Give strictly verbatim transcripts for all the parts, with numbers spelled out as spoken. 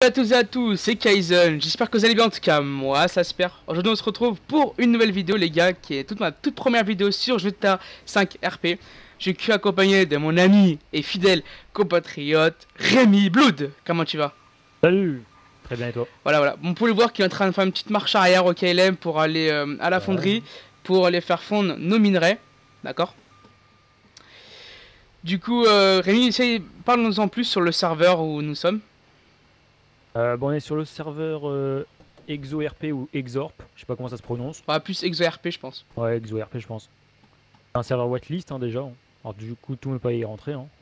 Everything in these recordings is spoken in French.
Salut à tous et à tous, c'est Kaizen, j'espère que vous allez bien, en tout cas moi ça se perd. Aujourd'hui on se retrouve pour une nouvelle vidéo les gars, qui est toute ma toute première vidéo sur G T A cinq R P. Je suis accompagné de mon ami et fidèle compatriote Rémi Blood. Comment tu vas? Salut. Très bien et toi? Voilà voilà, on peut le voir qui est en train de faire une petite marche arrière au K L M pour aller euh, à la Ouais. fonderie, pour aller faire fondre nos minerais, d'accord? Du coup euh, Rémi, essaye, parle-nous en plus sur le serveur où nous sommes. Euh, bon, on est sur le serveur euh, ExoRP ou Exorp, je sais pas comment ça se prononce. On va plus ExoRP je pense. Ouais, ExoRP je pense. C'est un serveur whitelist hein, déjà. Alors du coup tout ne peut pas y rentrer. Hein.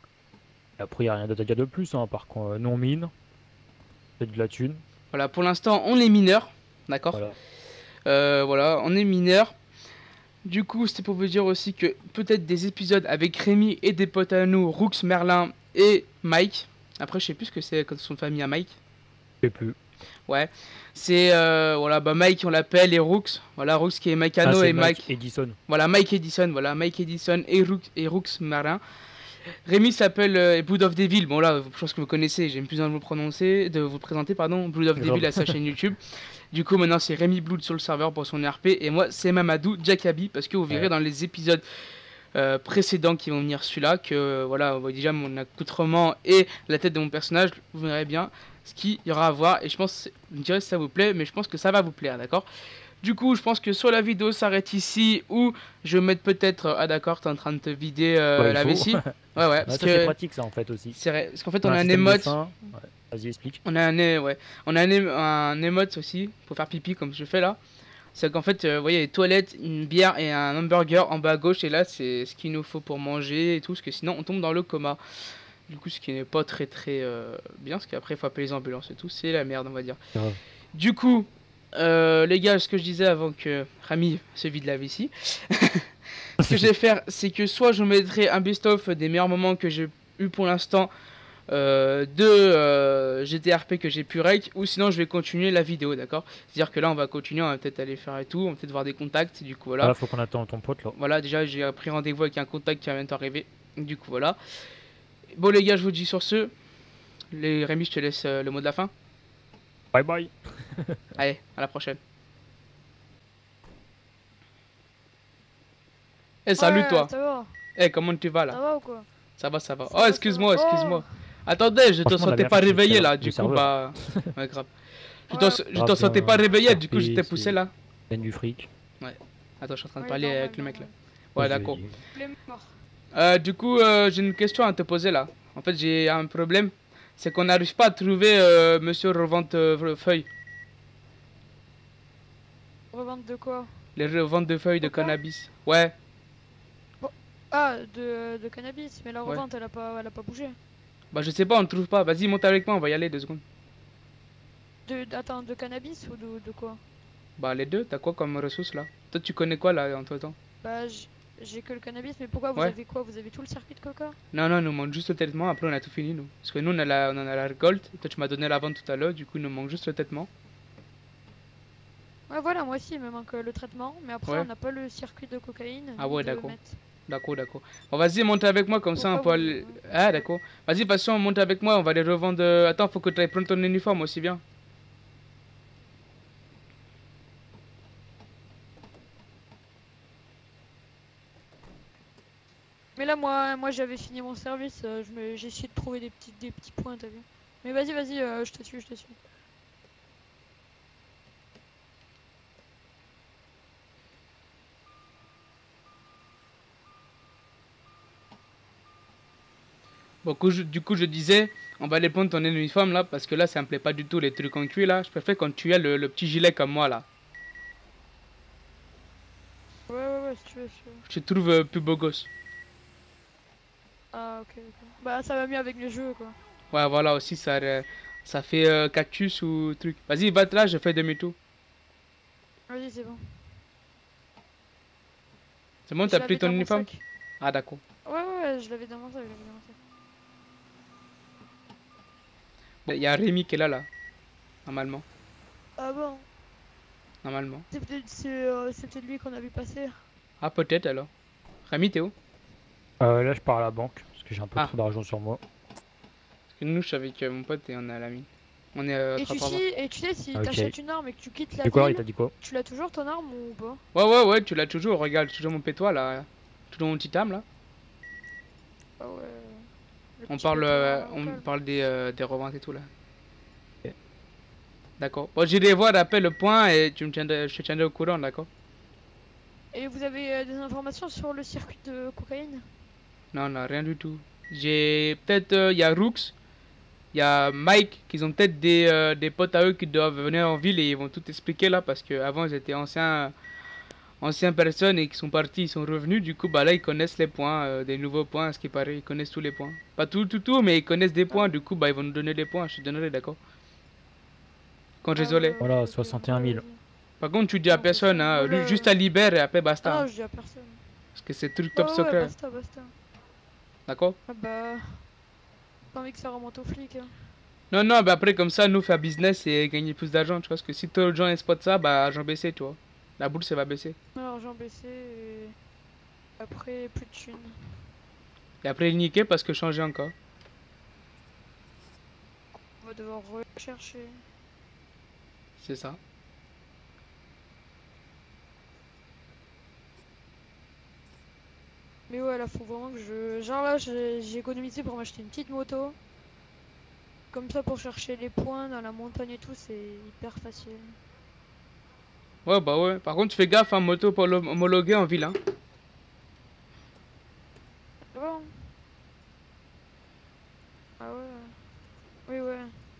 Et après il n'y a rien d'autre à dire de plus, hein, par contre euh, non mine, c'est de la thune. Voilà, pour l'instant on est mineur, d'accord? Voilà. Euh, voilà, on est mineur. Du coup, c'était pour vous dire aussi que peut-être des épisodes avec Rémi et des potes à nous, Rooks, Merlin et Mike. Après, je sais plus ce que c'est quand son famille à Mike. Je sais plus. Ouais, c'est euh, voilà, bah Mike on l'appelle et Rooks. Voilà, Rooks qui est Ah Mikeano c'est et Mike Mike. Edison. Voilà, Mike Edison. Voilà, Mike Edison et Rooks et Rooks Merlin. Rémi s'appelle euh, Blood of Devil. Bon là, je pense que vous connaissez. J'ai plus besoin de vous prononcer, de vous présenter, pardon. Blood of Devil Grave. à sa chaîne YouTube. Du coup, maintenant, c'est Rémi Blood sur le serveur pour son R P. Et moi, c'est Mamadou Jakabi. Parce que vous verrez Ouais. dans les épisodes euh, précédents qui vont venir celui-là que, euh, voilà, on voit déjà mon accoutrement et la tête de mon personnage. Vous verrez bien ce qu'il y aura à voir. Et je pense, je me dirais si ça vous plaît, mais je pense que ça va vous plaire, d'accord? Du coup, je pense que soit la vidéo s'arrête ici, ou je vais mettre peut-être... Ah d'accord, t'es en train de te vider Bah euh, il la faut. vessie. Ouais, ouais, parce Bah, ça c'est que... pratique ça en fait aussi. C'est vrai, parce qu'en fait, On on a a un un système de émote. fin. Ouais. Vas-y explique. On a un, é- ouais. On a un, é- un émote aussi, pour faire pipi, comme je fais là. C'est qu'en fait, euh, vous voyez, les toilettes, une bière et un hamburger en bas à gauche. Et là, c'est ce qu'il nous faut pour manger et tout, parce que sinon, on tombe dans le coma. Du coup, ce qui n'est pas très très euh, bien, parce qu'après, il faut appeler les ambulances et tout. C'est la merde, on va dire. Grave. Du coup, euh, les gars, ce que je disais avant que Rami se vide la vessie, ce que je vais faire, c'est que soit je mettrai un best-of des meilleurs moments que j'ai eu pour l'instant euh, de euh, G T R P que j'ai pu rec, ou sinon je vais continuer la vidéo, d'accord? C'est-à-dire que là, on va continuer, on va peut-être aller faire et tout, on va peut-être voir des contacts, du coup, voilà. Voilà, faut qu'on attende ton pote là. Voilà, déjà, j'ai pris rendez-vous avec un contact qui vient d'arriver, du coup, voilà. Bon, les gars, je vous dis sur ce, les Rémi, je te laisse euh, le mot de la fin. Bye bye. Allez, à la prochaine. Eh, hey, salut Ouais, toi. ça va. Eh, hey, comment tu vas là? Ça va ou quoi? Ça va, ça va. Ça Oh, va, ça excuse-moi, va. excuse-moi. Oh. Attendez, je te Franchement, on a sentais bien pas fait de réveillé faire là, le du coup, serveur. bah. Ouais, grave. Je Ouais. te, je te Ah, sentais bien, pas réveillé, R du coup, P, je t'ai c'est- poussé là. gagne du fric. Attends, je suis en train de Ouais, parler normal, avec le mec là. normal. Ouais, Vas-y, d'accord. vas-y. Il est mort. Euh, du coup, euh, j'ai une question à te poser là. En fait, j'ai un problème. C'est qu'on n'arrive pas à trouver euh, monsieur revente euh, feuilles. Revente de quoi? Les reventes de feuilles de Pourquoi? cannabis. Ouais, Ah, de, de cannabis. Mais la ouais. revente, elle a pas, elle a pas bougé. Bah, je sais pas, on ne trouve pas. Vas-y, monte avec moi, on va y aller deux secondes. De, attends, de cannabis ou de, de quoi? Bah, les deux, t'as quoi comme ressources là? Toi, tu connais quoi là entre temps? Bah, j'- j'ai que le cannabis. Mais pourquoi? Vous Ouais. avez quoi? Vous avez tout le circuit de coca? Non, non, il nous manque juste le traitement, après on a tout fini nous. Parce que nous on, a la, on en a la récolte, toi tu m'as donné la vente tout à l'heure, du coup il nous manque juste le traitement. Ouais, voilà, moi aussi, il me manque euh, le traitement. Mais après, Ouais. on n'a pas le circuit de cocaïne. Ah ni ouais, de d'accord. meth. D'accord, d'accord. Bon, vas-y, monte avec moi comme ça on peut Pourquoi vous- aller. Ah, d'accord. Vas-y, de toute façon, monte avec moi, on va les revendre. euh, Attends, faut que tu ailles prendre ton uniforme aussi bien. Mais là, moi, moi j'avais fini mon service. euh, je me- J'ai essayé de trouver des petits, des petits points, t'as vu? Mais vas-y, vas-y, euh, je te suis, je te suis. Bon, coup, je- du coup, je disais, on va aller prendre ton uniforme là, parce que là, ça me plaît pas du tout les trucs en cuir là. Je préfère quand tu as le, le petit gilet comme moi là. Ouais, ouais, ouais, si tu veux, si tu veux. Je te trouve euh, plus beau gosse. Ah, ok, ok. Bah, ça va mieux avec le jeu, quoi. Ouais, voilà aussi, ça, euh, ça fait euh, cactus ou truc. Vas-y, va là, je fais demi-tour. Vas-y, c'est bon. C'est bon, Je t'as l'avais pris ton dans mon uniforme? sac. Ah, d'accord. Ouais, ouais, ouais, je l'avais dans mon sac, je l'avais dans mon sac. Il y a Rémi qui est là là, normalement. Ah bon? Normalement. C'est peut-être c'est, euh, c'est peut-être lui qu'on a vu passer. Ah, peut-être alors. Rémi, t'es où? Euh, là je pars à la banque parce que j'ai un peu Ah. trop d'argent sur moi. Parce que nous, je suis avec euh, mon pote et on est à la mine. On est euh, Et tu, attrape-rare. sais, et tu sais, si Ok. t'achètes une arme et que tu quittes la C'est quoi, il ville, t'a dit quoi? tu l'as toujours ton arme ou pas? Ouais, ouais, ouais, tu l'as toujours. Regarde, toujours mon pétois là. Toujours mon petit âme là. Ah ouais. Le On petit parle, pétard, euh, euh, on calme. parle des, euh, des reventes et tout là. Ok. D'accord. Bon, j'irai voir après le point et tu me tiendras, je te tiendrai au courant, d'accord? Et vous avez euh, des informations sur le circuit de cocaïne? Non, non, rien du tout. J'ai peut-être, il y a Rooks, il y a Mike, qui ont peut-être des, euh, des potes à eux qui doivent venir en ville et ils vont tout expliquer là parce que avant ils étaient anciens, anciens personnes et qui sont partis, ils sont revenus. Du coup, bah là ils connaissent les points, euh, des nouveaux points, à ce qui paraît, ils connaissent tous les points. Pas tout, tout, tout, mais ils connaissent des points. Ah. Du coup, bah ils vont nous donner des points. Je te donnerai, d'accord? Quand je Ah les aurai. ouais, Voilà, ok, ok. soixante et un mille. Ouais, vas-y. Par contre, tu dis à Non, personne, c'est ça. hein, Voilà. juste à Libère et après Ah basta. non, je dis à personne. Parce que c'est truc Ouais, top ouais, secret, basta, basta. d'accord? Ah bah. Pas envie que ça remonte aux flics. Hein. Non, non, bah après, comme ça, nous faire business et gagner plus d'argent, tu vois. Parce que si tous les gens spotent ça, bah argent baissé, tu vois. La bourse, elle va baisser. Alors, j'en baissé et. Après, plus de thunes. Et après, niquer parce que changer encore. On va devoir rechercher. C'est ça. Mais ouais, là, faut vraiment que je. Genre là, j'ai j'ai économisé pour m'acheter une petite moto. Comme ça, pour chercher les points dans la montagne et tout, c'est hyper facile. Ouais, bah ouais. Par contre, fais gaffe, hein, moto pour homologuer en ville, hein. Ah bon? Ah ouais. Oui, ouais.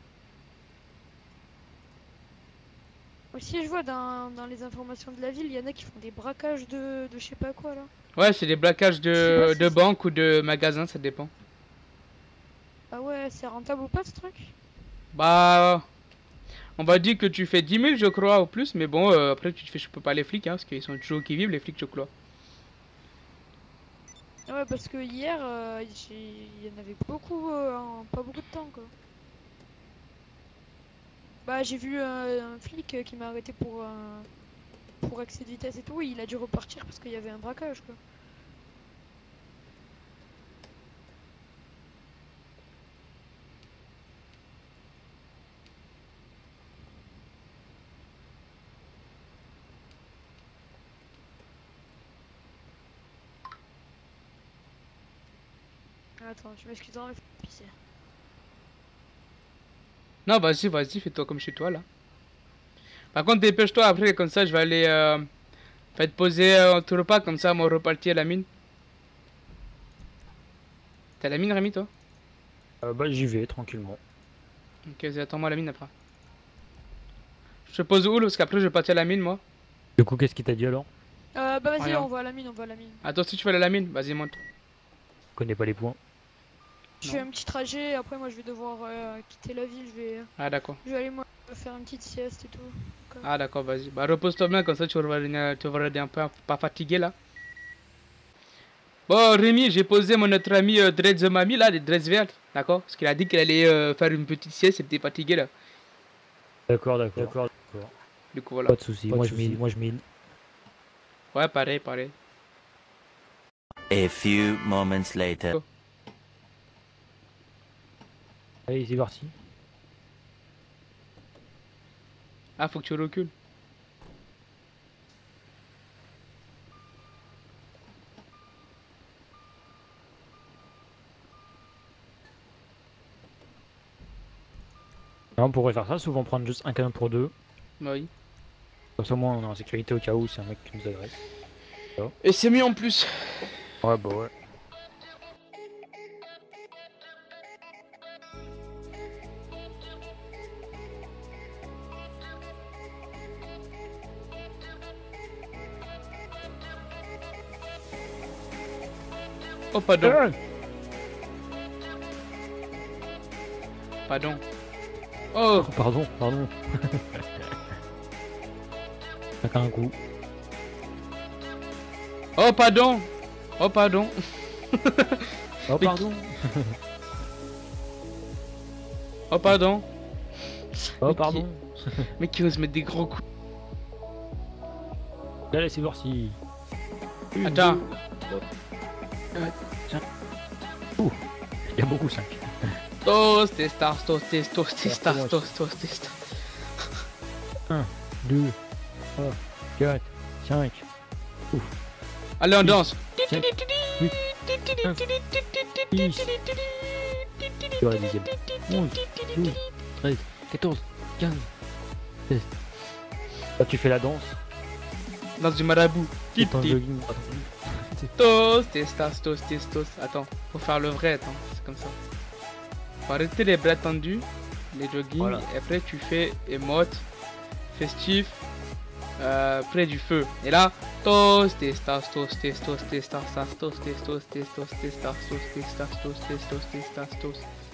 Aussi, je vois dans, dans les informations de la ville, il y en a qui font des braquages de, de je sais pas quoi là. Ouais, c'est des braquages Je sais de, pas si de c'est- banque ou de magasin, ça dépend. Ah ouais, c'est rentable ou pas ce truc? Bah, on va dire que tu fais dix mille, je crois, ou plus. Mais bon, euh, après, tu te fais, je peux pas les flics, hein, parce qu'ils sont toujours qui vivent, les flics, je crois. Ah ouais, parce que hier, euh, j'ai- il y en avait beaucoup euh, en pas beaucoup de temps quoi. Bah, j'ai vu euh, un flic euh, qui m'a arrêté pour, euh, pour excès de vitesse et tout, et il a dû repartir parce qu'il y avait un braquage quoi. Attends, tu m'excuseras, mais faut pisser. Non, vas-y, vas-y, fais-toi comme chez toi, là. Par contre, dépêche-toi après, comme ça, je vais aller euh, faire te poser euh, ton repas, comme ça, mon reparti à la mine. T'as la mine, Rémi, toi? Euh, bah, j'y vais tranquillement. Ok, vas-y, attends-moi à la mine après. Je te pose où, là, parce qu'après, je vais partir à la mine, moi. Du coup, qu'est-ce qu'il t'a dit alors? Euh, bah vas-y, Rien. on va à la mine, on va à la mine. Attends, si tu veux aller à la mine, vas-y, monte. Je connais pas les points. Je Non. fais un petit trajet, après moi je vais devoir euh, quitter la ville, je vais, Ah, d'accord. je vais aller moi faire une petite sieste et tout. Ah, d'accord, vas-y. Bah, repose-toi bien, comme ça, tu vas revenir, tu vas revenir un peu pas fatigué, là. Bon, Rémi, j'ai posé mon notre ami euh, Dreads Mamie, là, des Dreads vertes, d'accord? Parce qu'il a dit qu'il allait euh, faire une petite sieste, il était fatigué, là. D'accord, d'accord. D'accord, d'accord. Du coup, voilà. Pas de soucis. Pas de Moi, je soucis. mine. Moi, je mine. Ouais, pareil, pareil. A few moments later. Allez, c'est parti. Ah, faut que tu recules. Là, on pourrait faire ça, souvent prendre juste un canon pour deux. Bah oui. Comme ça, au moins, on est en sécurité au cas où c'est un mec qui nous agresse. Et c'est mieux en plus. Ouais, bah ouais. Oh, pardon. Ah Pardon. Oh, Oh, pardon, pardon. Chacun un coup. oh, pardon. Oh, pardon. Oh, Mais pardon. Oh, pardon. Oh, Mais pardon. Mais qui ose mettre des gros coups. Allez, c'est parti. Une, Attends. deux, euh, cinq. Ouh, il y a beaucoup cinq. Tos, testas, tos, testos, testas, moi, tos, tos, testas. deux, trois, quatre, cinq. Allez, on danse. sept, huit, neuf, dix. Sur la dixième. onze, douze, treize, quatorze, quinze, seize. Là, tu fais la danse. Danse du marabout. C'est un Titi. jogging. Tos, testas, tos, testos. Attends, faut faire le vrai, attends, c'est comme ça. Faut arrêter les bras tendus, les jogging, Voilà. et après tu fais émote, festif, euh, près du feu. Et là, tos, testas, tos, testos, testas, tos, testos, testos, testas, tos, testas, tos, testas, tos, testas, tos.